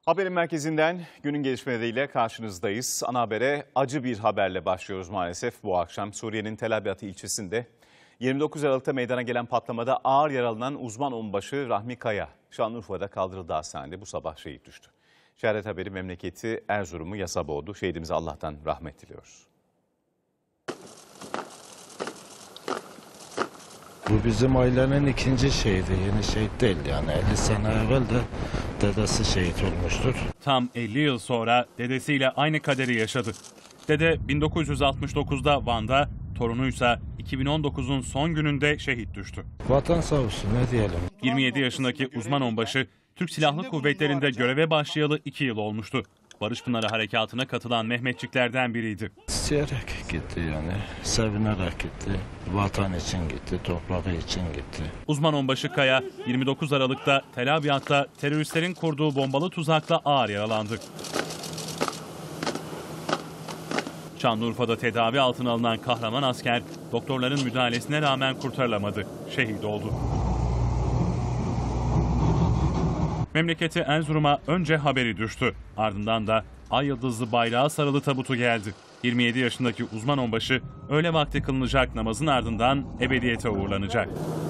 Haberin merkezinden günün gelişmeleriyle karşınızdayız. Ana habere acı bir haberle başlıyoruz maalesef bu akşam. Suriye'nin Tel Abyad ilçesinde 29 Aralık'ta meydana gelen patlamada ağır yaralanan uzman onbaşı Rahmi Kaya, Şanlıurfa'da kaldırıldı hastanede. Bu sabah şehit düştü. Şehadet haberi memleketi Erzurum'u yasa boğdu. Şehidimize Allah'tan rahmet diliyoruz. Bu bizim ailenin ikinci şehidi, yeni şehit değil yani 50 sene evvel de dedesi şehit olmuştur. Tam 50 yıl sonra dedesiyle aynı kaderi yaşadı. Dede 1969'da Van'da, torunuysa 2019'un son gününde şehit düştü. Vatan sağ olsun, ne diyelim. 27 yaşındaki uzman onbaşı Türk Silahlı Kuvvetleri'nde göreve başlayalı 2 yıl olmuştu. Barış Pınarı Harekatı'na katılan Mehmetçiklerden biriydi. İsteyerek gitti yani, sevinerek gitti. Vatan için gitti, toprağı için gitti. Uzman onbaşı Kaya 29 Aralık'ta Tel Abyad'da teröristlerin kurduğu bombalı tuzakla ağır yaralandı. Şanlıurfa'da tedavi altına alınan kahraman asker doktorların müdahalesine rağmen kurtarılamadı. Şehit oldu. Memleketi Erzurum'a önce haberi düştü. Ardından da ay yıldızlı bayrağı sarılı tabutu geldi. 27 yaşındaki uzman onbaşı öğle vakti kılınacak namazın ardından ebediyete uğurlanacak.